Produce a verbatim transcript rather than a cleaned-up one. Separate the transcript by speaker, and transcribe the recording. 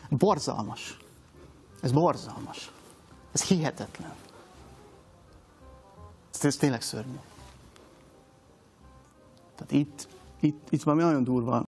Speaker 1: Borzalmas. Ez borzalmas. Ez hihetetlen. Ez, ez tényleg szörnyű. Tehát itt, itt, itt valami nagyon durva.